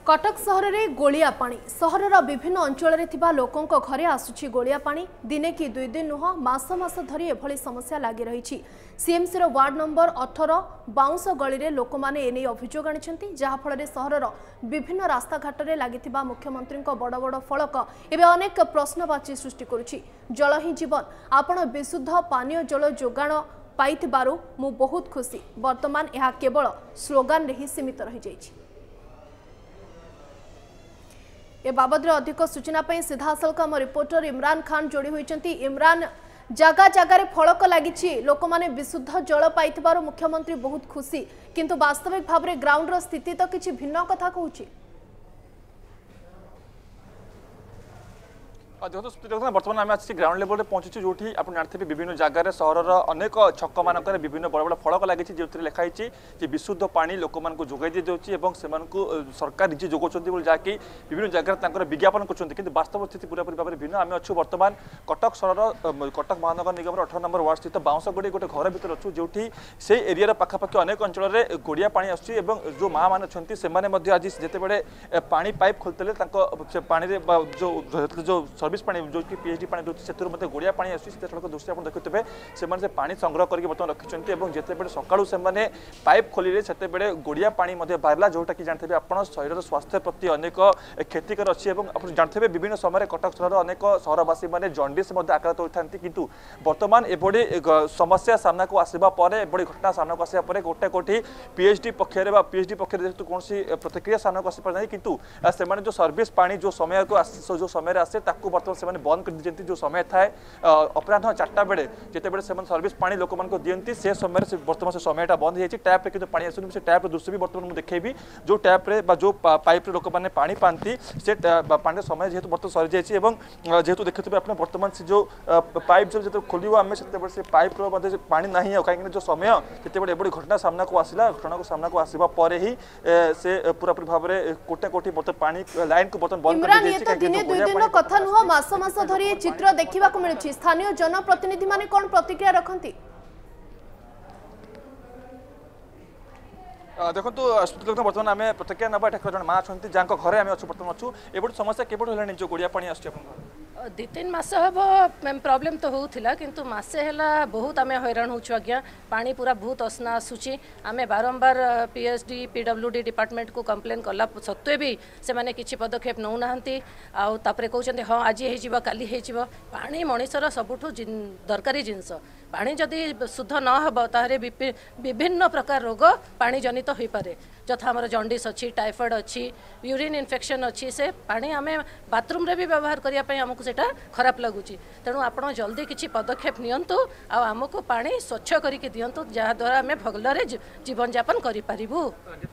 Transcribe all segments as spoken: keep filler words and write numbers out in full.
कटक सहर में गोलिया पानी सहरर विभिन्न अंचल में लोकों घरे आसुची गोलिया पानी दिने कि दुई दिन नुह मास मास धरी एभली समस्या लगी रही। सीएमसी वार्ड नंबर अठारह बाउंस गली में लोक मैंने एने अभियोग आनी जहाँफल सहरर विभिन्न रास्ताघाट में लगी मुख्यमंत्री बड़ बड़ फलक एवं अनेक प्रश्नवाची सृष्टि करुछि। जल ही जीवन आपण विशुद्ध पानीय जल जोगाण पाइथिबारु मु बहुत खुशी। वर्तमान यह केवल स्लोगान रे ही सीमित रही जाइछि। ए बाबद अधिक सूचना सीधासलख आम रिपोर्टर इमरान खान जोड़ी होती। इमरान, जगह जगार फलक लगी लोक मैंने विशुद्ध जल पाइथिबारु मुख्यमंत्री बहुत खुशी, किंतु वास्तविक भाव में ग्राउंड स्थिति तो किसी भिन्न कथा कहूँ। देखो बर्तमान आम आसी ग्राउंड लेवल में पहुंचु जो आप जानते विभिन्न जगार सहरर अनेक छक मानक विभिन्न बड़ बड़ फलक लगी जो लिखाई विशुद्ध पानी लोक मानक जोगाई दी जाऊँगी और सरकार निजे जोगाउं जहाँकि विभिन्न जगह विज्ञापन कर वास्तव स्थिति पूरापूरी भाव में भिन्न। आम अच्छु बर्तमान कटक सहर कटक महानगर निगम अठारह नंबर वार्ड स्थित बाउंसगुड़ी गोटे घर भर अच्छु जो से एरिया पाखापाखि अनेक अंचल में गोड़िया पानी आसूँ जो माँ मैंने अच्छे से आज जितेबले पानी पाइप खोलते पानी जो जो सर्विस पानी जो कि पीएचडी पानी दूसरी से गोड़िया पानी आसूँ सड़क दृश्य आप देखुए से पानी संग्रह करके बर्तमान रखिंट और जितेबले सकाळू से पाइप खोलिले से गोड़िया पानी बाहर जोटा कि जानते हैं आप शरीर स्वास्थ्य प्रति अनेक क्षतिकर अच्छी आप जानते विभिन्न समय कटक सहर अनेक सहरवासी मैंने जंडिस आक्रांत होता किंतु बर्तमान एभली समस्या सामना को आसवा पर एभली घटना सामना को आसवा पर गोटे कोटी पीएचडी पक्षर पीएचडी पक्ष जेहतु कौन प्रतिक्रिया सामना को आसपार ना किंतु से जो सर्विस पानी जो समय को जो समय आसे बर्तमान से बंद कर दी जो समय थाए अपराह चार्टा बेले जितेबले से सर्विस पानी लोक मान दिखती से समय बर्तमान से समयटा बंद हो टैप्रे कि पानी आसुनी से टैप्र दृश्य भी बर्तमान मुझे देखी जो टैप्रे जो पाइप लोक मैंने पानी पाती से पानी समय जेहतु बर्तमान सरी जाइए जेहतु देखते आप बर्तमान से जो पाइप जो खोल आम से पाइप पानी ना कहीं जो समय जितेबले एभली घटना सामना को आसला घटना को सामना को आसवा पर ही से पूरापूरी भाव में कोटे कोटी बर्तमान पानी लाइन को बर्तमान बंद कर मास धरी चित्र देखा मिलूँ। स्थानीय जनप्रतिनिधि माने कौन प्रतिक्रिया रखती? देखो बर्तमान आम प्रतिक्रिया ना जन माँ अच्छा जहाँ घर आम अच्छु बर्तमान अच्छु ए समस्या केवल जो गोड़िया पानी आस दि तीन मास हम प्रॉब्लम तो होता किंतु मासे है बहुत आम हैरान होचु आज्ञा पानी पूरा बहुत असना आसूची आम बारंबार पीएचडी पीडब्ल्यूडी डिपार्टमेंट को कंप्लेन कला सत्वे भी से माने किछि पदक्षेप नौ नाहंती आउ तापरे कहउछन्ते हाँ आज हेजिबा काली हेजिबा पानी मनीषर सबुठु दरकारी जिनस पानी जदि शुद्ध न हो तारे विभिन्न प्रकार रोग पानी जनित हो पारे जथा आमर जंडिस अच्छी टाइफॉइड अच्छी यूरिन इन्फेक्शन अच्छी से पानी आम बाथरूम रे भी व्यवहार करने आमको सेटा खराब लगुच तेणु आप जल्दी किसी पदक्षेप नियंतु आमको पानी स्वच्छ करके दिंतु जहाद्वारा आम भलरे जीवन यापन करूँ।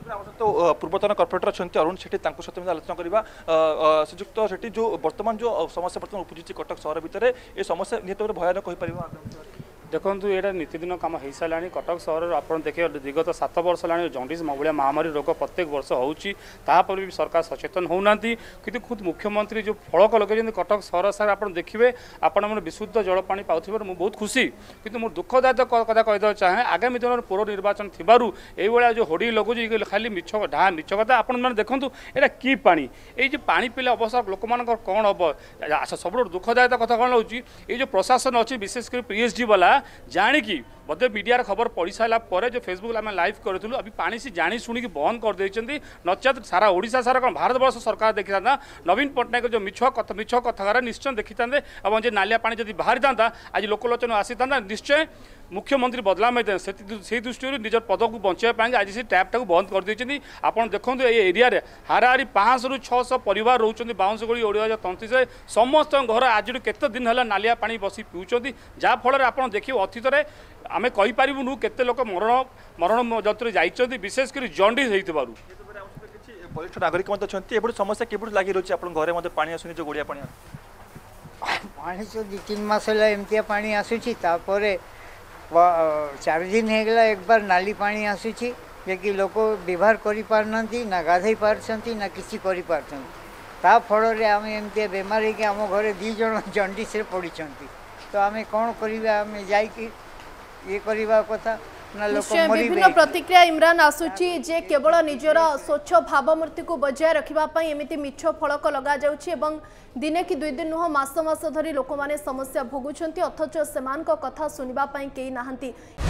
तो पूर्वतन कर्पोरेटर अच्छा अरुण सेठी सहित आलोचना करवा श्रीजुक्त सेठी जो बर्तमान जो समस्या बर्तमान उपजी कटक सहर भितर ये समस्या निहत भयानक हो पार देखो ये नीतिदिन कम हो सारा कटक सहर आप देखिए विगत सात वर्ष है जंडिस मगुलिया महामारी रोग प्रत्येक वर्ष होपर भी सरकार सचेतन होना कि खुद मुख्यमंत्री जो फलक लगे कटक सहर सार आप देखिए आपण मैंने विशुद्ध जल पा पाथे मुझे बहुत खुशी किंतु मोर दुखदायक कथा कहीदे चाहे आगामी दिन में पौर निर्वाचन थी जो होड़ी लगुच खाली मिछ ढा मिछ कथा आपने देखूँ यहाँ कि पानी ये पानी पीले अवसर लोक मान कौन हम अच्छा सब दुखदायक कथा कौन हो जो प्रशासन अच्छी विशेषकर पीएचडी वाला जाणिकी बोधे मीडिया खबर पढ़ी सारा पर जो फेसबुक आम लाइव करूँ अभी पानी सी जाणी शुणी बंद कर देते नचेत सारा ओडिशा सारा कौन भारत वर्ष सरकार देखी था नवीन पट्टनायक जो मिछ कथा मिछ कथा निश्चय देखी था और जो नालिया पानी जब बाहरी था आज लोकलोचन आसी था निश्चय मुख्यमंत्री बदलाव होता से दृष्टि निजर पद को बचाई आज से टैपटा बंद कर देते आप देखो ये एरिया हाराहारी पाँच रु छःश परिवार रोच बाउंसगुड़ी ओडिया तंत्री से समस्त घर आज केते दिन है नालिया पानी बसी पीउछंती जहाँफल आप देखिए अतीत में आम कहीपरूँ केते लोक मरण मरण जंतु जाइए विशेषकर जंडिस होइतबारु वरिष्ठ नागरिक अच्छा समस्या केवल लगी रही आप घर पानी आसुनी जो गोड़िया पानी पानी तो दि तीन मस एमती पानी आसूची चार दिन होगला एक बार नाली पानी आसूची जे लोक व्यवहार करें ना गाधई पार्टी ना किसी कर फल आम एमती बेमार हो आम घर दीज जंडिस पड़ी तो आम कौन करवा आम जा ये करवा कथा ना लोक निश्चय मरिबे विभिन्न प्रतिक्रिया इमरान आसुची जे केवल निजर स्वच्छ भावमूर्ति को बजाय रखिबा पई एमिति मिछ फलक लगा जाउची एवं दिने कि दुई दिन नुह मास मास धरी लोक माने समस्या भोगुछंती अथच सेमानक कथा सुनिबा पई केई नाहंती।